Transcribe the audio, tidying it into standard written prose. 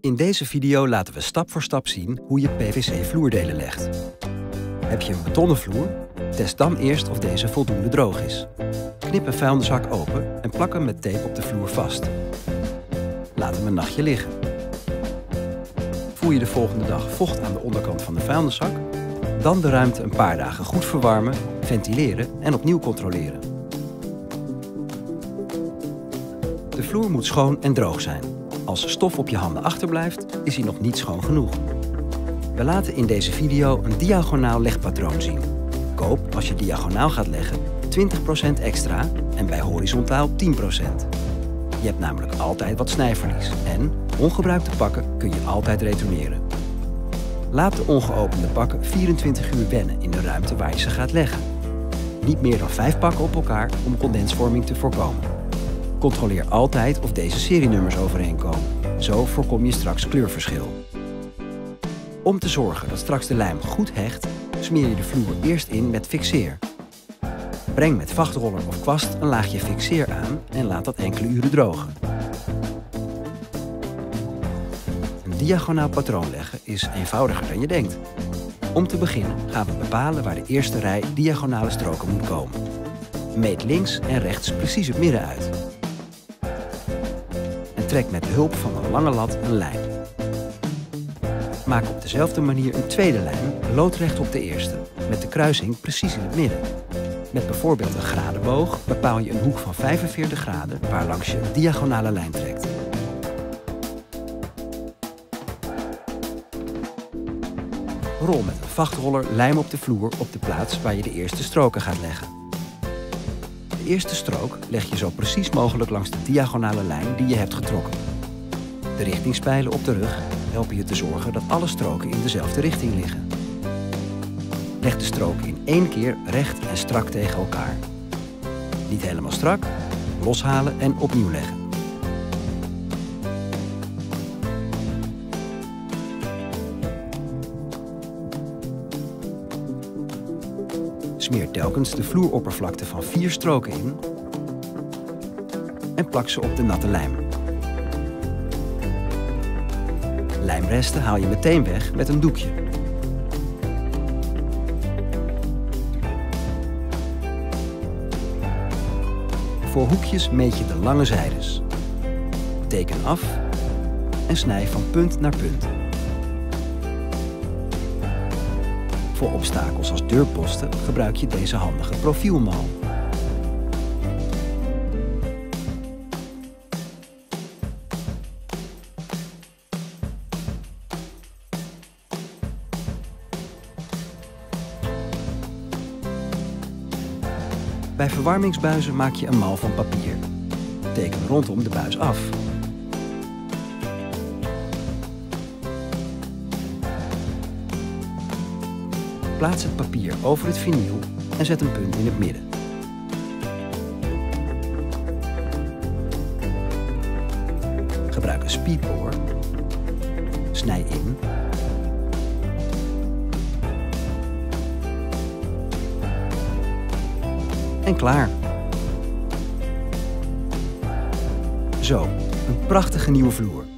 In deze video laten we stap voor stap zien hoe je PVC-vloerdelen legt. Heb je een betonnen vloer? Test dan eerst of deze voldoende droog is. Knip een vuilniszak open en plak hem met tape op de vloer vast. Laat hem een nachtje liggen. Voel je de volgende dag vocht aan de onderkant van de vuilniszak? Dan de ruimte een paar dagen goed verwarmen, ventileren en opnieuw controleren. De vloer moet schoon en droog zijn. Als er stof op je handen achterblijft, is hij nog niet schoon genoeg. We laten in deze video een diagonaal legpatroon zien. Koop, als je diagonaal gaat leggen, 20% extra en bij horizontaal 10%. Je hebt namelijk altijd wat snijverlies en ongebruikte pakken kun je altijd retourneren. Laat de ongeopende pakken 24 uur wennen in de ruimte waar je ze gaat leggen. Niet meer dan 5 pakken op elkaar om condensvorming te voorkomen. Controleer altijd of deze serienummers overeenkomen. Zo voorkom je straks kleurverschil. Om te zorgen dat straks de lijm goed hecht, smeer je de vloer eerst in met fixeer. Breng met vachtroller of kwast een laagje fixeer aan en laat dat enkele uren drogen. Een diagonaal patroon leggen is eenvoudiger dan je denkt. Om te beginnen gaan we bepalen waar de eerste rij diagonale stroken moet komen. Meet links en rechts precies het midden uit. En trek met behulp van een lange lat een lijn. Maak op dezelfde manier een tweede lijn loodrecht op de eerste, met de kruising precies in het midden. Met bijvoorbeeld een gradenboog bepaal je een hoek van 45 graden waarlangs je een diagonale lijn trekt. Rol met een vachtroller lijm op de vloer op de plaats waar je de eerste stroken gaat leggen. De eerste strook leg je zo precies mogelijk langs de diagonale lijn die je hebt getrokken. De richtingspijlen op de rug helpen je te zorgen dat alle stroken in dezelfde richting liggen. Leg de stroken in één keer recht en strak tegen elkaar. Niet helemaal strak, loshalen en opnieuw leggen. Smeer telkens de vloeroppervlakte van 4 stroken in en plak ze op de natte lijm. Lijmresten haal je meteen weg met een doekje. Voor hoekjes meet je de lange zijdes. Teken af en snij van punt naar punt. Voor obstakels als deurposten gebruik je deze handige profielmal. Bij verwarmingsbuizen maak je een mal van papier. Teken rondom de buis af. Plaats het papier over het vinyl en zet een punt in het midden. Gebruik een speedboor. Snij in. En klaar. Zo, een prachtige nieuwe vloer.